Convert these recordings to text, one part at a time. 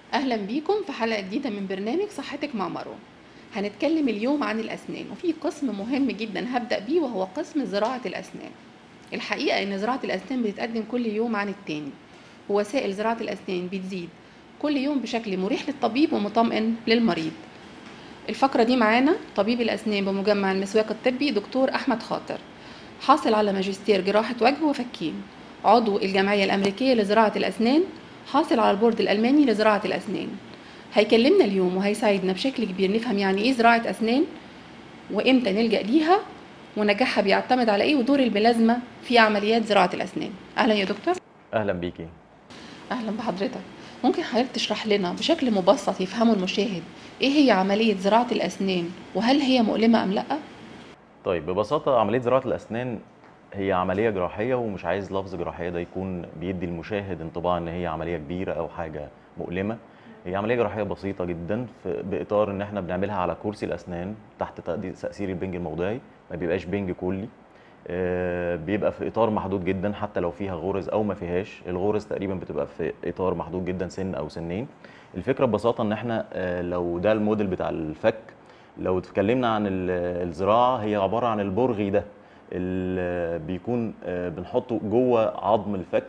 أهلا بيكم في حلقة جديدة من برنامج صحتك مع مروة. هنتكلم اليوم عن الأسنان، وفي قسم مهم جدا هبدأ بيه وهو قسم زراعة الأسنان. الحقيقة إن زراعة الأسنان بتتقدم كل يوم عن التاني، ووسائل زراعة الأسنان بتزيد كل يوم بشكل مريح للطبيب ومطمئن للمريض. الفقرة دي معانا طبيب الأسنان بمجمع المسواك الطبي دكتور أحمد خاطر، حاصل على ماجستير جراحة وجه وفكين، عضو الجمعية الأمريكية لزراعة الأسنان، حاصل على البورد الألماني لزراعة الأسنان. هيكلمنا اليوم وهيساعدنا بشكل كبير نفهم يعني إيه زراعة أسنان، وإمتى نلجأ ليها، ونجاحها بيعتمد على إيه، ودور الملازمة في عمليات زراعة الأسنان. أهلا يا دكتور. اهلا بيكي. أهلا بحضرتك. ممكن حضرتك تشرح لنا بشكل مبسط يفهمه المشاهد إيه هي عملية زراعة الأسنان، وهل هي مؤلمة أم لأ؟ طيب ببساطه عمليه زراعه الاسنان هي عمليه جراحيه، ومش عايز لفظ جراحيه ده يكون بيدي المشاهد انطباع ان هي عمليه كبيره او حاجه مؤلمه. هي عمليه جراحيه بسيطه جدا باطار ان احنا بنعملها على كرسي الاسنان تحت تاثير البنج الموضعي، ما بيبقاش بنج كلي. بيبقى في اطار محدود جدا، حتى لو فيها غرز او ما فيهاش. الغرز تقريبا بتبقى في اطار محدود جدا، سن او سنين. الفكره ببساطه ان احنا لو ده الموديل بتاع الفك، لو اتكلمنا عن الزراعه، هي عباره عن البرغي ده اللي بيكون بنحطه جوه عظم الفك،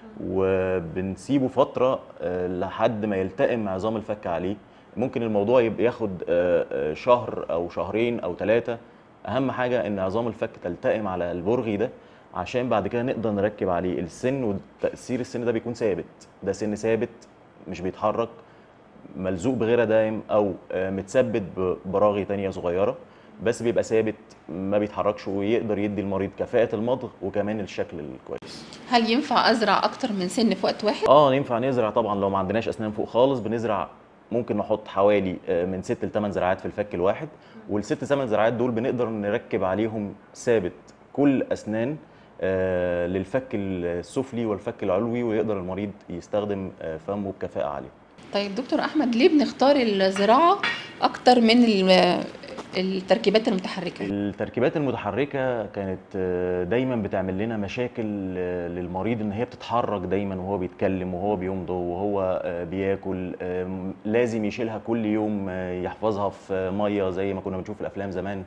وبنسيبه فتره لحد ما يلتئم عظام الفك عليه. ممكن الموضوع يبقى ياخد شهر او شهرين او ثلاثه. اهم حاجه ان عظام الفك تلتئم على البرغي ده، عشان بعد كده نقدر نركب عليه السن. وتاثير السن ده بيكون ثابت، ده سن ثابت مش بيتحرك، ملزوق بغيره دايم او متثبت ببراغي تانية صغيره، بس بيبقى ثابت ما بيتحركش، ويقدر يدي المريض كفاءه المضغ وكمان الشكل الكويس. هل ينفع أزرع أكتر من سن في وقت واحد؟ ينفع نزرع طبعا. لو ما عندناش اسنان فوق خالص بنزرع، ممكن نحط حوالي من 6 ل 8 زراعات في الفك الواحد. والست 8 زراعات دول بنقدر نركب عليهم ثابت كل اسنان للفك السفلي والفك العلوي، ويقدر المريض يستخدم فمه بكفاءه عاليه. طيب دكتور أحمد، ليه بنختار الزراعة أكتر من التركيبات المتحركة؟ التركيبات المتحركة كانت دايما بتعمل لنا مشاكل للمريض، ان هي بتتحرك دايما وهو بيتكلم وهو بيمضغ وهو بياكل. لازم يشيلها كل يوم، يحفظها في مية زي ما كنا بنشوف في الافلام زمان.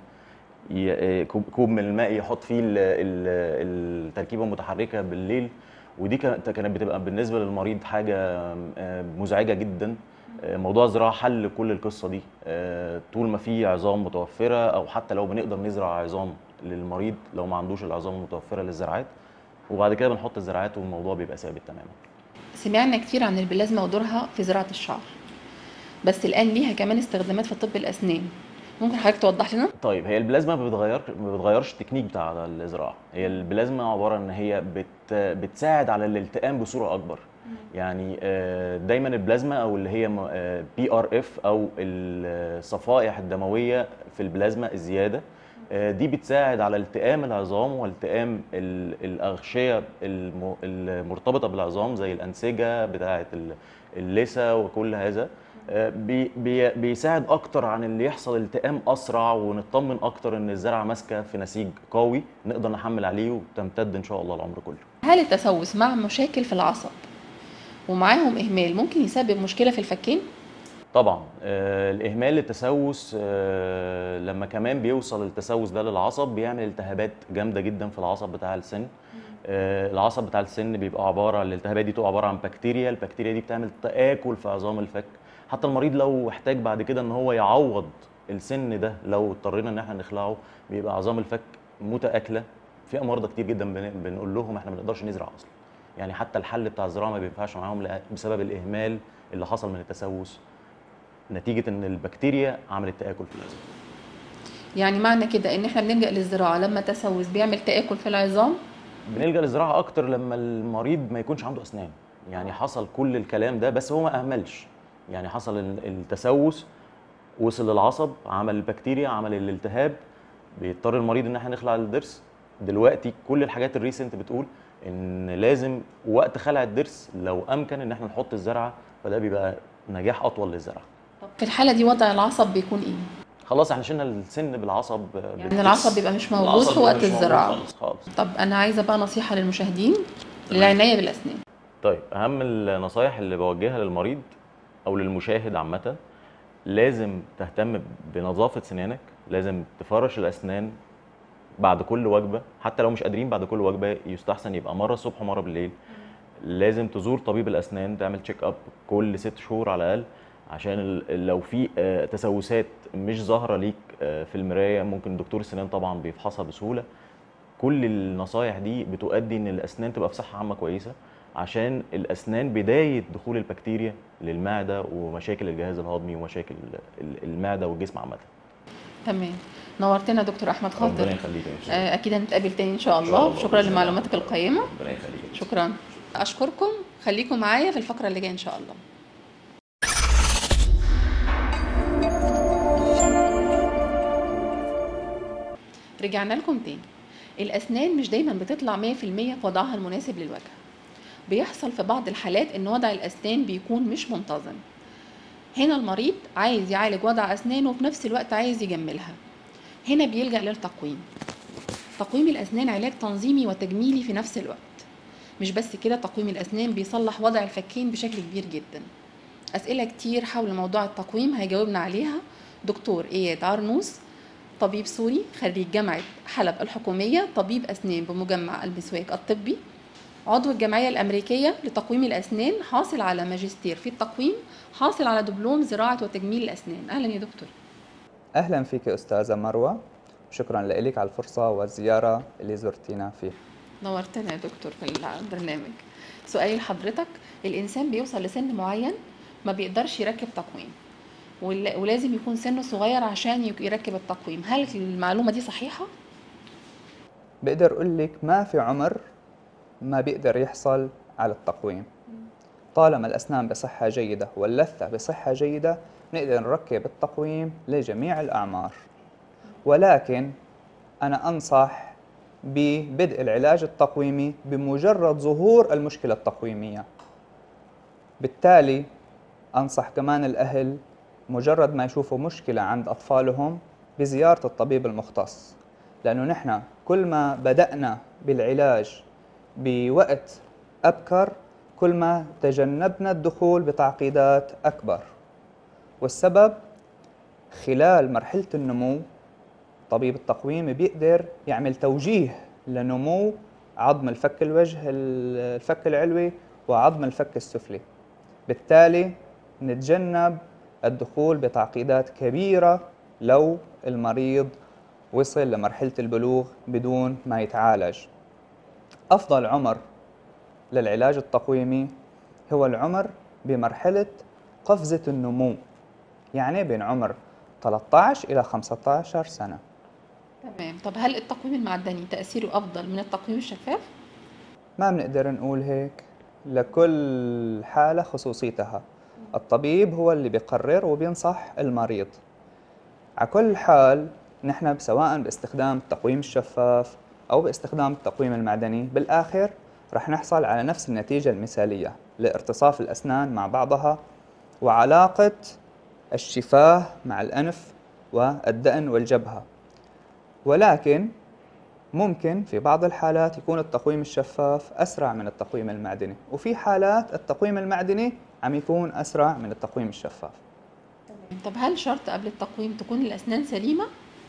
كوب من الماء يحط فيه التركيبة المتحركة بالليل. ودي كانت بتبقى بالنسبة للمريض حاجة مزعجة جدا. موضوع الزراعة حل كل القصة دي. طول ما في عظام متوفرة، أو حتى لو بنقدر نزرع عظام للمريض لو ما عندوش العظام المتوفرة للزراعات، وبعد كده بنحط الزراعات والموضوع بيبقى ثابت تماما. سمعنا كتير عن البلازما ودورها في زراعة الشعر، بس الآن ليها كمان استخدامات في طب الأسنان. ممكن حضرتك توضح لنا؟ طيب، هي البلازما ما بتغيرش التكنيك بتاع الزراعة. هي البلازما عبارة ان هي بتساعد على الالتئام بصورة اكبر. يعني دايما البلازما، او اللي هي PRF او الصفائح الدموية في البلازما الزيادة، دي بتساعد على التئام العظام والتئام الأغشية المرتبطة بالعظام، زي الأنسجة بتاعة اللثة وكل هذا. بيساعد اكتر عن اللي يحصل التئام اسرع، ونطمن اكتر ان الزرعه ماسكه في نسيج قوي نقدر نحمل عليه وتمتد ان شاء الله العمر كله. هل التسوس مع مشاكل في العصب ومعاهم إهمال ممكن يسبب مشكلة في الفكين؟ طبعا الاهمال للتسوس، لما كمان بيوصل التسوس ده للعصب بيعمل التهابات جامده جدا في العصب بتاع السن. العصب بتاع السن بيبقى عباره، الالتهابات دي بتبقى عباره عن بكتيريا. البكتيريا دي بتعمل تآكل في عظام الفك. حتى المريض لو احتاج بعد كده ان هو يعوض السن ده، لو اضطرينا ان احنا نخلعه، بيبقى عظام الفك متآكله. في مرضى كتير جدا بنقول لهم احنا ما نقدرش نزرع اصلا. يعني حتى الحل بتاع الزراعه ما بينفعش معاهم بسبب الاهمال اللي حصل من التسوس، نتيجه ان البكتيريا عملت تآكل في العظام. يعني معنى كده إن إحنا بنلجأ للزراعة لما التسوس بيعمل تآكل في العظام؟ بنلجأ للزراعه اكتر لما المريض ما يكونش عنده اسنان. يعني حصل كل الكلام ده بس هو ما اهملش. يعني حصل التسوس، وصل للعصب، عمل البكتيريا، عمل الالتهاب، بيضطر المريض ان احنا نخلع الضرس. دلوقتي كل الحاجات الريسنت بتقول ان لازم وقت خلع الضرس لو امكن ان احنا نحط الزرعه، فده بيبقى نجاح اطول للزرعه. طب في الحالة دي وضع العصب بيكون إيه؟ خلاص احنا شلنا السن بالعصب يعني العصب بيبقى مش موجود العصب في بيبقى وقت مش موجود الزراعة. خالص خالص. طب أنا عايزة بقى نصيحة للمشاهدين تمام. للعناية بالأسنان. طيب، اهم النصايح اللي بوجهها للمريض او للمشاهد عامه، لازم تهتم بنظافه سنانك، لازم تفرش الاسنان بعد كل وجبه، حتى لو مش قادرين بعد كل وجبه يستحسن يبقى مره الصبح ومره بالليل. لازم تزور طبيب الاسنان، تعمل تشيك اب كل 6 شهور على الاقل، عشان لو في تسوسات مش ظاهره ليك في المرايه، ممكن دكتور السنان طبعا بيفحصها بسهوله. كل النصايح دي بتؤدي ان الاسنان تبقى في صحه عامه كويسه، عشان الاسنان بدايه دخول البكتيريا للمعده ومشاكل الجهاز الهضمي ومشاكل المعده والجسم عامه. تمام. نورتنا دكتور احمد خاطر. ربنا يخليك يا أستاذ. اكيد هنتقابل تاني ان شاء ان شاء الله. الله شكرا بإذن الله. لمعلوماتك القيمه. ربنا يخليك. شكرا. اشكركم، خليكم معايا في الفقره اللي جايه ان شاء الله. رجعنا لكم تاني. الاسنان مش دايما بتطلع 100% في وضعها المناسب للوجه. بيحصل في بعض الحالات ان وضع الاسنان بيكون مش منتظم. هنا المريض عايز يعالج وضع اسنانه وفي نفس الوقت عايز يجملها. هنا بيلجأ للتقويم. تقويم الاسنان علاج تنظيمي وتجميلي في نفس الوقت. مش بس كده، تقويم الاسنان بيصلح وضع الفكين بشكل كبير جدا. اسئله كتير حول موضوع التقويم هيجاوبنا عليها دكتور اياد عرنوس، طبيب سوري خريج جامعه حلب الحكوميه، طبيب اسنان بمجمع المسواك الطبي، عضو الجمعيه الامريكيه لتقويم الاسنان، حاصل على ماجستير في التقويم، حاصل على دبلوم زراعه وتجميل الاسنان. اهلا يا دكتور. أهلا فيك أستاذة مروة، شكرا لك على الفرصة والزيارة اللي زرتينا فيه. نورتنا يا دكتور في البرنامج. سؤالي لحضرتك، الإنسان بيوصل لسن معين ما بيقدرش يركب تقويم، ولازم يكون سنه صغير عشان يركب التقويم، هل المعلومة دي صحيحة؟ بقدر أقول لك ما في عمر ما بيقدر يحصل على التقويم، طالما الأسنان بصحة جيدة واللثة بصحة جيدة نقدر نركب التقويم لجميع الأعمار. ولكن أنا أنصح ببدء العلاج التقويمي بمجرد ظهور المشكلة التقويمية. بالتالي أنصح كمان الأهل مجرد ما يشوفوا مشكلة عند أطفالهم بزيارة الطبيب المختص، لأنه نحن كل ما بدأنا بالعلاج بوقت أبكر كل ما تجنبنا الدخول بتعقيدات أكبر. والسبب خلال مرحلة النمو طبيب التقويم بيقدر يعمل توجيه لنمو عظم الفك الفك العلوي وعظم الفك السفلي. بالتالي نتجنب الدخول بتعقيدات كبيرة لو المريض وصل لمرحلة البلوغ بدون ما يتعالج. أفضل عمر للعلاج التقويمي هو العمر بمرحلة قفزة النمو، يعني بين عمر 13 إلى 15 سنة. تمام. طب هل التقويم المعدني تأثيره أفضل من التقويم الشفاف؟ ما بنقدر نقول هيك، لكل حالة خصوصيتها. الطبيب هو اللي بيقرر وبينصح المريض. على كل حال نحن سواء باستخدام التقويم الشفاف أو باستخدام التقويم المعدني بالآخر رح نحصل على نفس النتيجة المثالية لارتصاف الأسنان مع بعضها وعلاقة الشفاه مع الأنف والدأن والجبهة. ولكن ممكن في بعض الحالات يكون التقويم الشفاف أسرع من التقويم المعدني، وفي حالات التقويم المعدني عم يكون أسرع من التقويم الشفاف. طب هل شرط قبل التقويم تكون الأسنان سليمة؟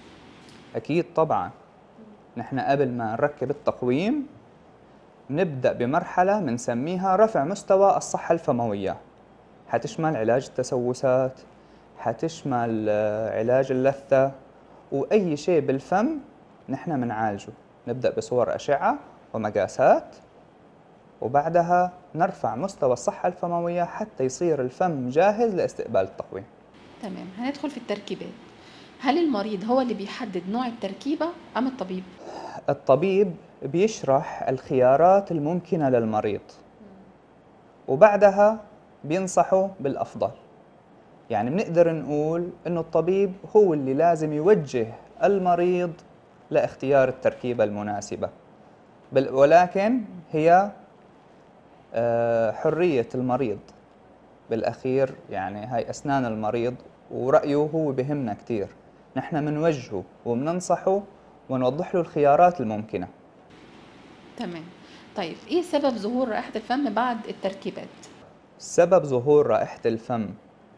أكيد طبعاً. نحن قبل ما نركب التقويم نبدأ بمرحلة بنسميها رفع مستوى الصحة الفموية، حتشمل علاج التسوسات، حتشمل علاج اللثة، وأي شيء بالفم نحن منعالجه. نبدأ بصور أشعة ومقاسات، وبعدها نرفع مستوى الصحة الفموية حتى يصير الفم جاهز لاستقبال التقويم. تمام. هندخل في التركيبات. هل المريض هو اللي بيحدد نوع التركيبة أم الطبيب؟ الطبيب بيشرح الخيارات الممكنة للمريض وبعدها بينصحه بالأفضل. يعني بنقدر نقول إنه الطبيب هو اللي لازم يوجه المريض لاختيار التركيبة المناسبة، ولكن هي حرية المريض بالأخير. يعني هاي أسنان المريض ورأيه هو بهمنا كتير، نحن منوجهه ومننصحه ونوضح له الخيارات الممكنة. تمام. طيب إيه سبب ظهور رائحة الفم بعد التركيبات؟ سبب ظهور رائحة الفم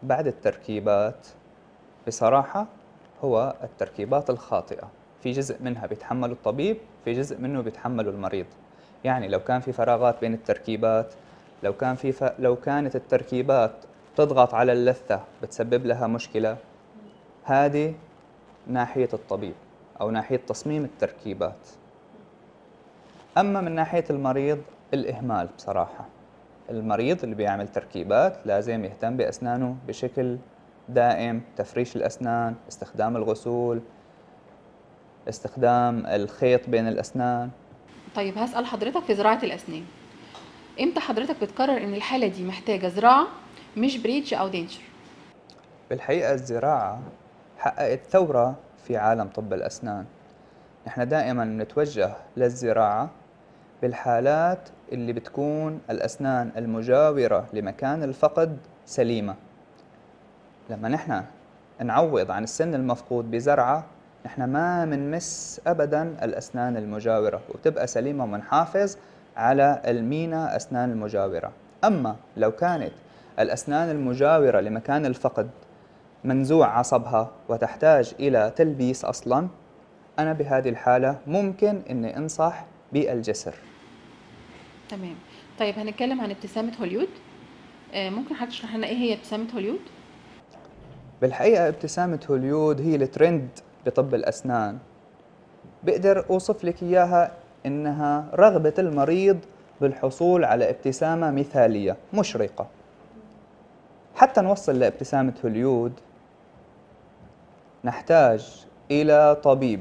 بعد التركيبات بصراحة هو التركيبات الخاطئة. في جزء منها بيتحمله الطبيب، في جزء منه بيتحمله المريض. يعني لو كان في فراغات بين التركيبات، لو كانت التركيبات تضغط على اللثة بتسبب لها مشكلة، هذه ناحية الطبيب أو ناحية تصميم التركيبات. أما من ناحية المريض الإهمال بصراحة. المريض اللي بيعمل تركيبات لازم يهتم بأسنانه بشكل دائم، تفريش الأسنان، استخدام الغسول، استخدام الخيط بين الأسنان. طيب هسأل حضرتك في زراعة الأسنان، امتى حضرتك بتقرر ان الحالة دي محتاجة زراعة مش بريدج او دينشر؟ بالحقيقة الزراعة حققت ثورة في عالم طب الأسنان. نحن دائما نتوجه للزراعة بالحالات اللي بتكون الأسنان المجاورة لمكان الفقد سليمة. لما نحن نعوض عن السن المفقود بزرعة، نحن ما منمس أبدا الأسنان المجاورة وبتبقى سليمة ومنحافظ على المينا أسنان المجاورة. أما لو كانت الأسنان المجاورة لمكان الفقد منزوع عصبها وتحتاج إلى تلبيس أصلا، أنا بهذه الحالة ممكن أني أنصح بالجسر. تمام. طيب هنتكلم عن ابتسامة هوليود. ممكن حضرتك تشرح لنا ايه هي ابتسامة هوليود؟ بالحقيقة ابتسامة هوليود هي الترند بطب الأسنان. بقدر أوصف لك إياها إنها رغبة المريض بالحصول على ابتسامة مثالية مشرقة. حتى نوصل لابتسامة هوليود نحتاج إلى طبيب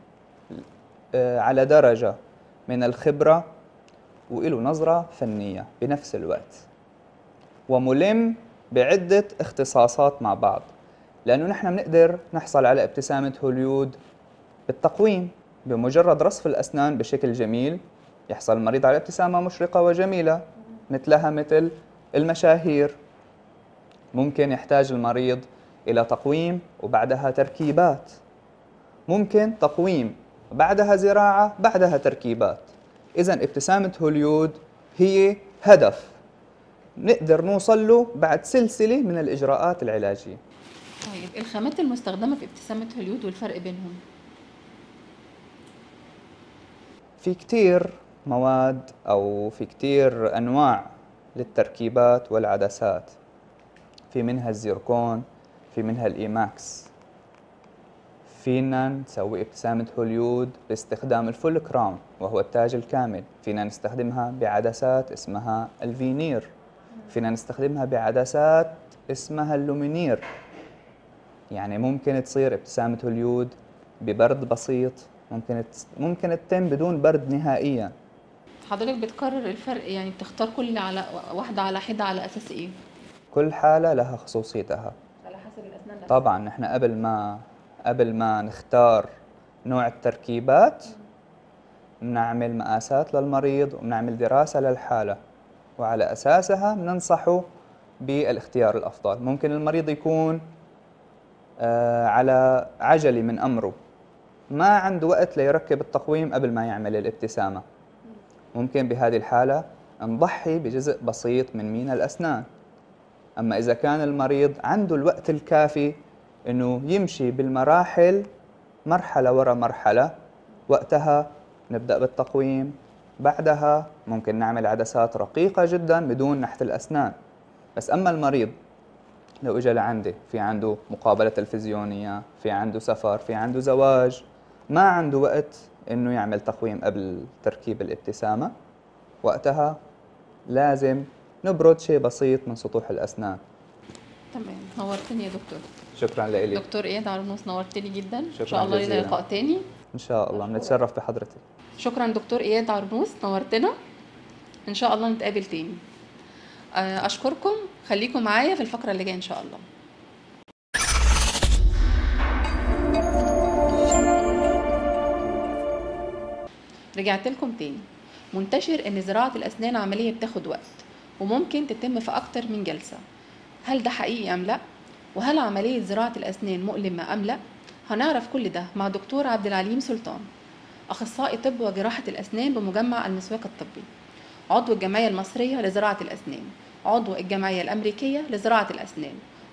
على درجة من الخبرة وإله نظرة فنية بنفس الوقت، وملم بعدة اختصاصات مع بعض. لأنه نحن بنقدر نحصل على ابتسامة هوليود بالتقويم. بمجرد رصف الأسنان بشكل جميل يحصل المريض على ابتسامة مشرقة وجميلة مثلها مثل المشاهير. ممكن يحتاج المريض إلى تقويم وبعدها تركيبات، ممكن تقويم بعدها زراعة بعدها تركيبات. إذن ابتسامة هوليود هي هدف نقدر نوصل له بعد سلسلة من الإجراءات العلاجية. طيب الخامات المستخدمة في ابتسامة هوليود والفرق بينهم؟ في كتير مواد أو في كتير أنواع للتركيبات والعدسات. في منها الزيركون، في منها الإيماكس. فينا نسوي ابتسامة هوليود باستخدام الفول كراون وهو التاج الكامل. فينا نستخدمها بعدسات اسمها الفينير. فينا نستخدمها بعدسات اسمها اللومينير. يعني ممكن تصير ابتسامة هوليود ببرد بسيط، ممكن تتم بدون برد نهائيا. حضرتك بتقرر الفرق، يعني بتختار كل على واحدة على حدة على أساس إيه؟ كل حالة لها خصوصيتها. على حسب الأسنان نفسها. طبعا نحن قبل ما نختار نوع التركيبات بنعمل مقاسات للمريض وبنعمل دراسة للحالة، وعلى أساسها بننصحه بالاختيار الأفضل. ممكن المريض يكون على عجلة من أمره، ما عنده وقت ليركب التقويم قبل ما يعمل الابتسامة. ممكن بهذه الحالة نضحي بجزء بسيط من مينا الأسنان. أما إذا كان المريض عنده الوقت الكافي إنه يمشي بالمراحل مرحلة ورا مرحلة، وقتها نبدأ بالتقويم. بعدها ممكن نعمل عدسات رقيقة جدا بدون نحت الأسنان. بس أما المريض لو إجا لعندي في عنده مقابلة تلفزيونية، في عنده سفر، في عنده زواج، ما عنده وقت إنه يعمل تقويم قبل تركيب الابتسامة، وقتها لازم نبرد شيء بسيط من سطوح الأسنان. تمام، نورتني يا دكتور. شكرا لك دكتور إياد عرنوس، نورتني جدا. إن شكراً شاء الله لنا جزيلاً. لقاء تاني. إن شاء الله بنتشرف بحضرتك. شكرا دكتور إياد عرنوس، نورتنا. إن شاء الله نتقابل تاني. أشكركم، خليكم معايا في الفقرة اللي جاية إن شاء الله. رجعت لكم تاني. منتشر ان زراعة الاسنان عملية بتاخد وقت وممكن تتم في اكتر من جلسة. هل ده حقيقي ام لا؟ وهل عملية زراعة الاسنان مؤلمة ام لا؟ هنعرف كل ده مع دكتور عبد العليم سلطان، اخصائي طب وجراحة الاسنان بمجمع المسواك الطبي، عضو الجمعية المصرية لزراعة الاسنان، عضو الجمعية الامريكية لزراعة الاسنان،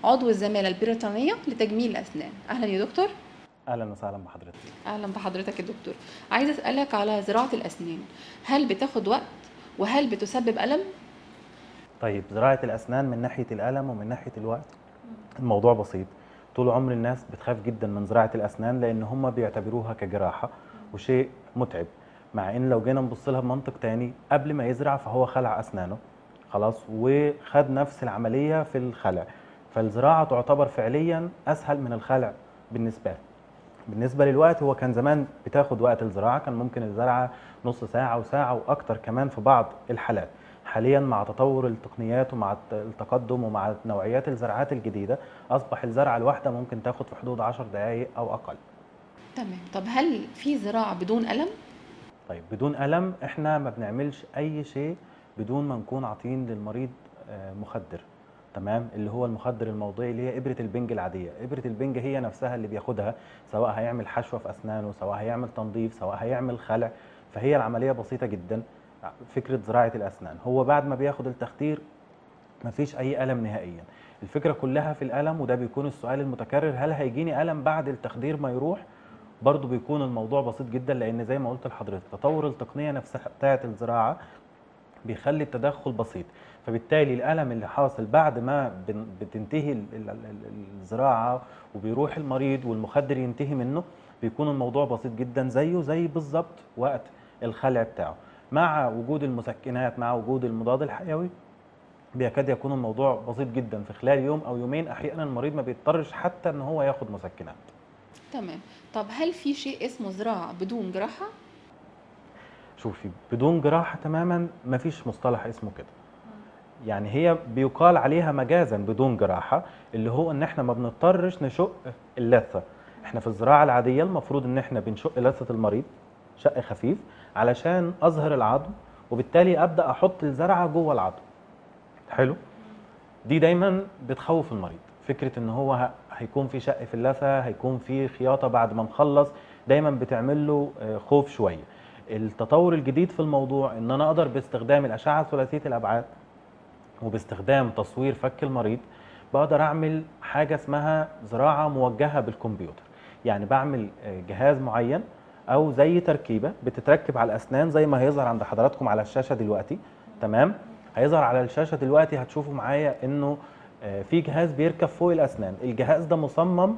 عضو الزمالة البريطانية لتجميل الأسنان. أهلا يا دكتور. اهلا وسهلا بحضرتك. أهلا بحضرتك يا دكتور. عايزة أسألك على زراعة الأسنان، هل بتاخد وقت وهل بتسبب ألم؟ طيب زراعه الاسنان من ناحيه الالم ومن ناحيه الوقت الموضوع بسيط. طول عمر الناس بتخاف جدا من زراعه الاسنان لان هم بيعتبروها كجراحه وشيء متعب، مع ان لو جينا نبص لها بمنطق تاني، قبل ما يزرع فهو خلع اسنانه خلاص وخد نفس العمليه في الخلع، فالزراعه تعتبر فعليا اسهل من الخلع بالنسبه له. بالنسبه للوقت، هو كان زمان بتاخد وقت الزراعه، كان ممكن الزرعه نص ساعه وساعه واكتر كمان في بعض الحالات. حاليا مع تطور التقنيات ومع التقدم ومع نوعيات الزراعات الجديده، اصبح الزرعه الواحده ممكن تاخد في حدود 10 دقائق او اقل. تمام. طب هل في زراعة بدون ألم؟ طيب بدون الم، احنا ما بنعملش اي شيء بدون ما نكون عاطين للمريض مخدر، تمام، اللي هو المخدر الموضعي اللي هي ابره البنج العاديه. ابره البنج هي نفسها اللي بياخدها، سواء هيعمل حشوه في اسنانه، سواء هيعمل تنظيف، سواء هيعمل خلع، فهي العمليه بسيطه جدا. فكره زراعه الاسنان هو بعد ما بياخد التخدير مفيش اي الم نهائيا. الفكره كلها في الالم، وده بيكون السؤال المتكرر، هل هيجيني الم بعد التخدير ما يروح؟ برضو بيكون الموضوع بسيط جدا، لان زي ما قلت لحضرتك تطور التقنيه نفسها بتاعه الزراعه بيخلي التدخل بسيط، فبالتالي الالم اللي حاصل بعد ما بتنتهي الزراعه وبيروح المريض والمخدر ينتهي منه، بيكون الموضوع بسيط جدا، زيه زي بالظبط وقت الخلع بتاعه. مع وجود المسكنات، مع وجود المضاد الحيوي، بيكاد يكون الموضوع بسيط جدا، في خلال يوم او يومين احيانا المريض ما بيضطرش حتى ان هو ياخد مسكنات. تمام. طب هل في شيء اسمه زراعة بدون جراحة؟ شوفي، بدون جراحه تماما مفيش مصطلح اسمه كده. يعني هي بيقال عليها مجازا بدون جراحه، اللي هو ان احنا ما بنضطرش نشق اللثه. احنا في الزراعه العاديه المفروض ان احنا بنشق لثه المريض شق خفيف علشان اظهر العظم، وبالتالي ابدا احط الزرعه جوه العظم. حلو. دي دايما بتخوف المريض، فكره ان هو هيكون في شق في اللثه، هيكون في خياطه بعد ما نخلص، دايما بتعمل له خوف شويه. التطور الجديد في الموضوع ان انا اقدر باستخدام الاشعه ثلاثيه الابعاد وباستخدام تصوير فك المريض بقدر اعمل حاجه اسمها زراعه موجهه بالكمبيوتر. يعني بعمل جهاز معين او زي تركيبه بتتركب على الاسنان زي ما هيظهر عند حضراتكم على الشاشه دلوقتي، تمام. هيظهر على الشاشه دلوقتي، هتشوفوا معايا انه في جهاز بيركب فوق الاسنان. الجهاز ده مصمم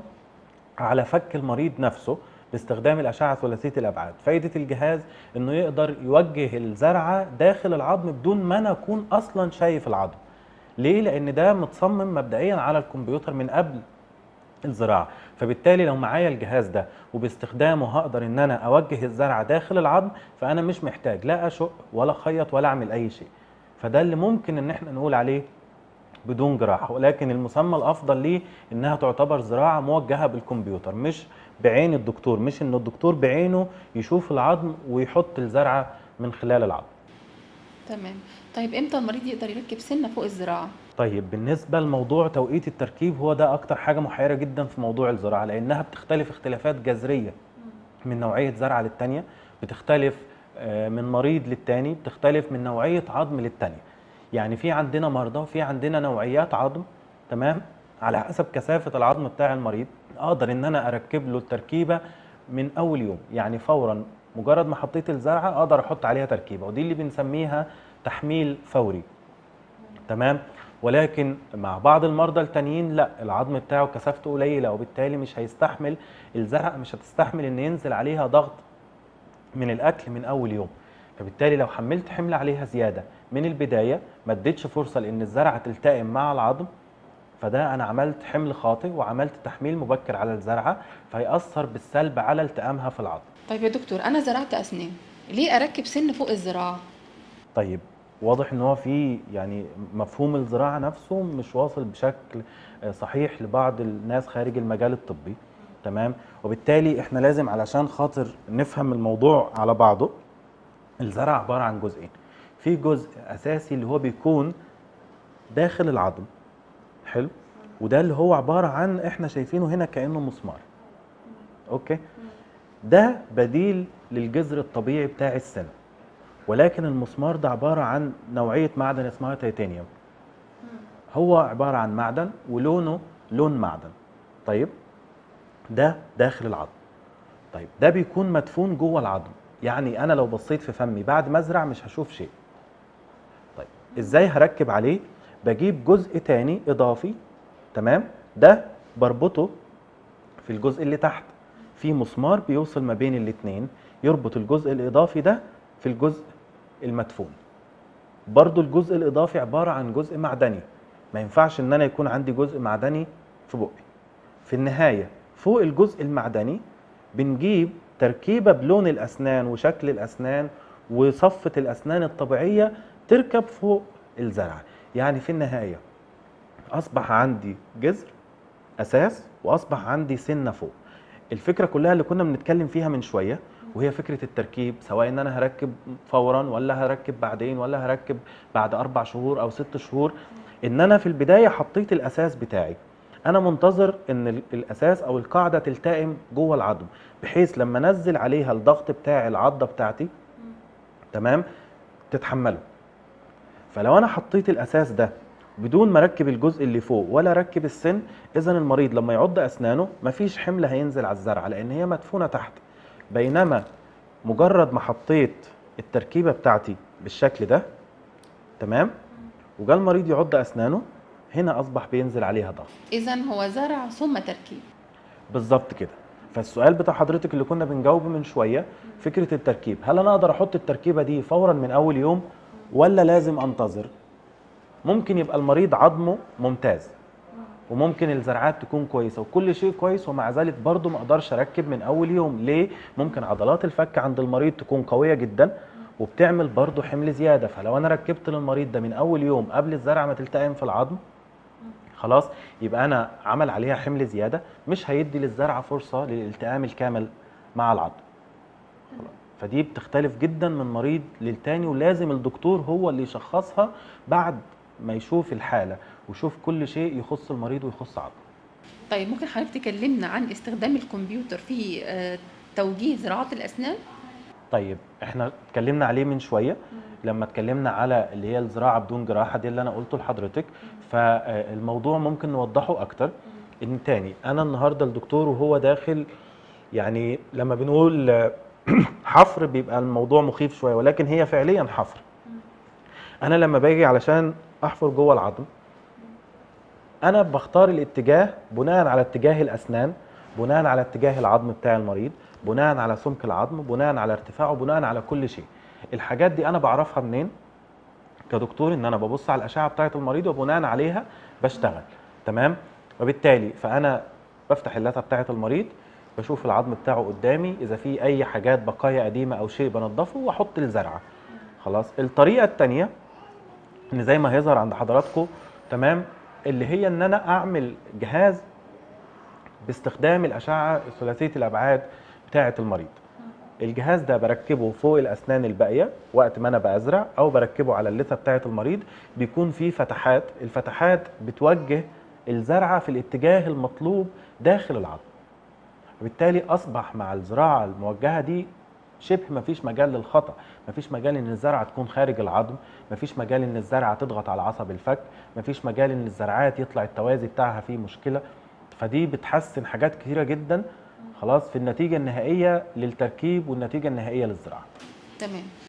على فك المريض نفسه باستخدام الاشعه ثلاثيه الابعاد. فايده الجهاز انه يقدر يوجه الزرعه داخل العظم بدون ما انا اكون اصلا شايف العظم. ليه؟ لان ده متصمم مبدئيا على الكمبيوتر من قبل الزراعه، فبالتالي لو معايا الجهاز ده وباستخدامه هقدر ان انا اوجه الزرعه داخل العظم، فانا مش محتاج لا اشق ولا اخيط ولا اعمل اي شيء. فده اللي ممكن ان احنا نقول عليه بدون جراحه، ولكن المسمى الافضل ليه انها تعتبر زراعه موجهه بالكمبيوتر، مش بعين الدكتور، مش انه الدكتور بعينه يشوف العظم ويحط الزرعه من خلال العظم. تمام. طيب امتى المريض يقدر يركب سنة فوق الزراعة؟ طيب بالنسبه لموضوع توقيت التركيب، هو ده اكتر حاجه محيره جدا في موضوع الزراعه، لانها بتختلف اختلافات جذريه من نوعيه زرعه للتانيه، بتختلف من مريض للتاني، بتختلف من نوعيه عظم للتانيه. يعني في عندنا مرضى وفي عندنا نوعيات عظم، تمام، على حسب كثافه العظم بتاع المريض اقدر ان انا اركب له التركيبه من اول يوم، يعني فورا مجرد ما حطيت الزرعه اقدر احط عليها تركيبه، ودي اللي بنسميها تحميل فوري، تمام. ولكن مع بعض المرضى التانيين لا، العظم بتاعه كثافته قليله وبالتالي مش هيستحمل الزرع، مش هتستحمل ان ينزل عليها ضغط من الاكل من اول يوم، فبالتالي لو حملت حمل عليها زياده من البدايه ما اديتش فرصه لان الزرعه تلتئم مع العظم، فده انا عملت حمل خاطئ وعملت تحميل مبكر على الزرعه، فهيأثر بالسلب على التئامها في العظم. طيب يا دكتور، انا زرعت اسنان، ليه اركب سن فوق الزراعة؟ طيب واضح ان هو في يعني مفهوم الزراعه نفسه مش واصل بشكل صحيح لبعض الناس خارج المجال الطبي، تمام. وبالتالي احنا لازم علشان خاطر نفهم الموضوع على بعضه، الزرع عباره عن جزئين. في جزء اساسي اللي هو بيكون داخل العظم، حلو، وده اللي هو عباره عن احنا شايفينه هنا كانه مسمار، اوكي. ده بديل للجذر الطبيعي بتاع السن، ولكن المسمار ده عباره عن نوعيه معدن اسمها تيتانيوم. هو عباره عن معدن ولونه لون معدن. طيب ده داخل العظم. طيب ده بيكون مدفون جوه العظم، يعني انا لو بصيت في فمي بعد ما ازرع مش هشوف شيء. طيب ازاي هركب عليه؟ بجيب جزء تاني اضافي، تمام، ده بربطه في الجزء اللي تحت، في مسمار بيوصل ما بين الاتنين يربط الجزء الاضافي ده في الجزء المدفون. برضو الجزء الاضافي عبارة عن جزء معدني، ما ينفعش ان انا يكون عندي جزء معدني في بقي. في النهاية فوق الجزء المعدني بنجيب تركيبة بلون الأسنان وشكل الأسنان وصفة الأسنان الطبيعية تركب فوق الزرع. يعني في النهاية أصبح عندي جذر أساس وأصبح عندي سنة فوق. الفكرة كلها اللي كنا بنتكلم فيها من شوية، وهي فكرة التركيب، سواء ان انا هركب فورا ولا هركب بعدين ولا هركب بعد 4 شهور او 6 شهور. ان انا في البداية حطيت الاساس بتاعي، انا منتظر ان الاساس او القاعدة تلتئم جوه العظم، بحيث لما انزل عليها الضغط بتاع العضة بتاعتي، تمام، تتحمله. فلو انا حطيت الاساس ده بدون ما اركب الجزء اللي فوق ولا اركب السن، اذا المريض لما يعض اسنانه مفيش حمل هينزل على الزرعه لان هي مدفونه تحت. بينما مجرد ما حطيت التركيبه بتاعتي بالشكل ده، تمام، وجا المريض يعض اسنانه، هنا اصبح بينزل عليها ضغط. اذا هو زرع ثم تركيب. بالظبط كده. فالسؤال بتاع حضرتك اللي كنا بنجاوبه من شويه، فكره التركيب، هل انا اقدر احط التركيبه دي فورا من اول يوم ولا لازم انتظر؟ ممكن يبقى المريض عظمه ممتاز وممكن الزرعات تكون كويسه وكل شيء كويس، ومع ذلك برضه ما اقدرش اركب من اول يوم. ليه؟ ممكن عضلات الفك عند المريض تكون قويه جدا وبتعمل برضه حمل زياده، فلو انا ركبت للمريض ده من اول يوم قبل الزرعه ما تلتئم في العظم، خلاص يبقى انا عمل عليها حمل زياده، مش هيدي للزرعه فرصه للالتئام الكامل مع العظم. فدي بتختلف جدا من مريض للتاني، ولازم الدكتور هو اللي يشخصها بعد ما يشوف الحاله ويشوف كل شيء يخص المريض ويخص عظمه. طيب ممكن حضرتك تكلمنا عن استخدام الكمبيوتر في توجيه زراعات الاسنان؟ طيب احنا اتكلمنا عليه من شويه لما اتكلمنا على اللي هي الزراعه بدون جراحه، دي اللي انا قلته لحضرتك، فالموضوع ممكن نوضحه اكتر. ان تاني انا النهارده الدكتور وهو داخل، يعني لما بنقول حفر بيبقى الموضوع مخيف شويه، ولكن هي فعليا حفر. انا لما باجي علشان احفر جوه العظم، انا بختار الاتجاه بناء على اتجاه الاسنان، بناء على اتجاه العظم بتاع المريض، بناء على سمك العظم، بناء على ارتفاعه، بناء على كل شيء. الحاجات دي انا بعرفها منين كدكتور؟ ان انا ببص على الاشعه بتاعه المريض وبناء عليها بشتغل، تمام. وبالتالي فانا بفتح اللثه بتاعه المريض، بشوف العظم بتاعه قدامي، اذا في اي حاجات بقايا قديمه او شيء بنضفه واحط الزرعه. خلاص. الطريقه الثانيه ان زي ما هيظهر عند حضراتكم، تمام، اللي هي ان انا اعمل جهاز باستخدام الاشعه ثلاثيه الابعاد بتاعه المريض. الجهاز ده بركبه فوق الاسنان الباقيه وقت ما انا بزرع، او بركبه على اللثه بتاعه المريض، بيكون فيه فتحات، الفتحات بتوجه الزرعه في الاتجاه المطلوب داخل العظم. وبالتالي اصبح مع الزراعه الموجهه دي شبه ما فيش مجال للخطا، ما فيش مجال ان الزرعه تكون خارج العظم، ما فيش مجال ان الزرعه تضغط على عصب الفك، ما فيش مجال ان الزرعات يطلع التوازي بتاعها فيه مشكله. فدي بتحسن حاجات كثيره جدا، خلاص، في النتيجه النهائيه للتركيب والنتيجه النهائيه للزراعه. تمام.